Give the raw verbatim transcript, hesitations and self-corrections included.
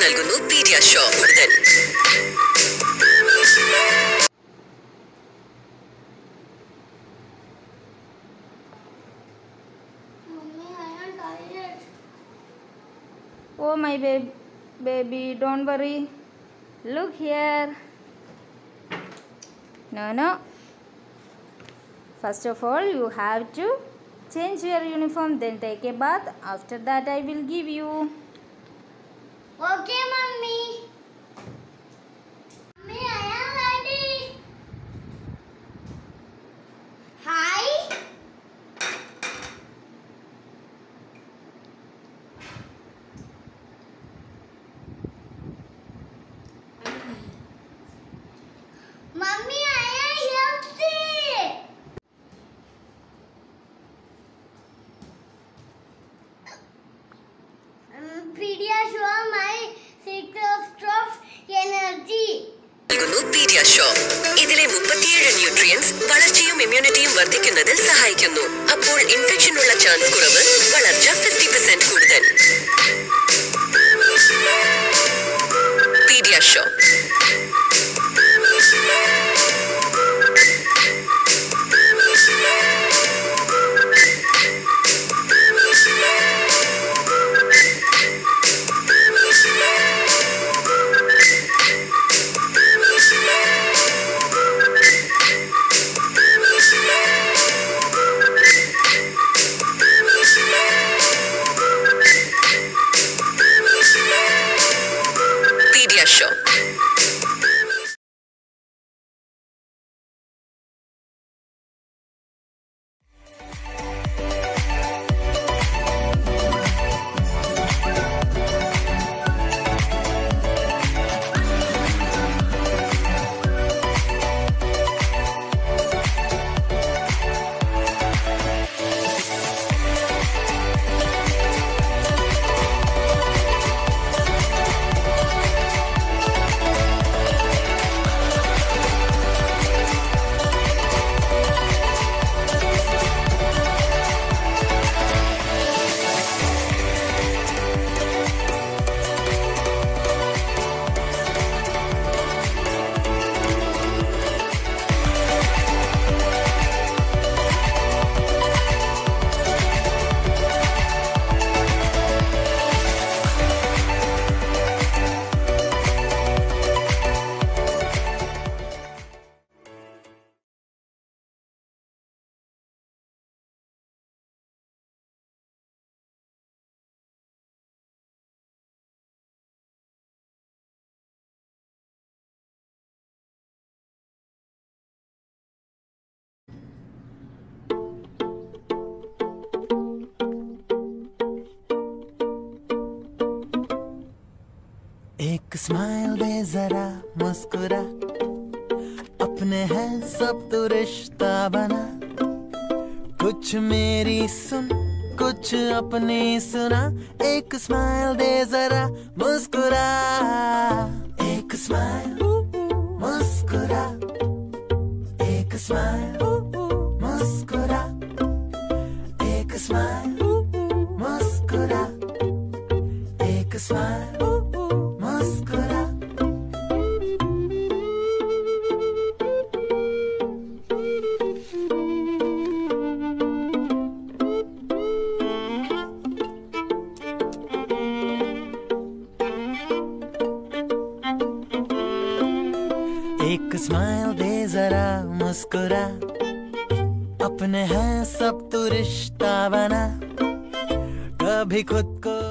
നൽകുന്നു പീഡിയാഷോ ഉടൻ. Oh my baby, baby, don't worry. Look here. No, no. First of all, you have to change your uniform, then take a bath. After that, I will give you. Okay, Mummy. Mummy, I am ready. Hi. Mummy, I am healthy. Pediasure, my secret of energy. നൽകുന്നു പീഡിയാഷോ. ഇതിലെ മുപ്പത്തിയേഴ് nutrients വളർച്ചയും ഇമ്മ്യൂണിറ്റിയും വർദ്ധിക്കുന്നതിൽ സഹായിക്കുന്നു. അപ്പോൾ infection ഉള്ള chance കുറവ്, വളർച്ച fifty percent കൂടുതൽ. പീഡിയാഷോ. Pediasure. एक स्माइल दे जरा मुस्कुरा, अपने हैं सब तो रिश्ता बना, कुछ मेरी सुन कुछ अपनी सुना, एक स्माइल दे जरा मुस्कुरा, एक स्माइल मुस्कुरा, एक स्माइल मुस्कुरा, एक स्माइल मुस्कुरा, एक स्माइल मुस्कुरा. एक स्माइल दे जरा मुस्कुरा, अपने हैं सब तो रिश्ता बना, कभी खुद को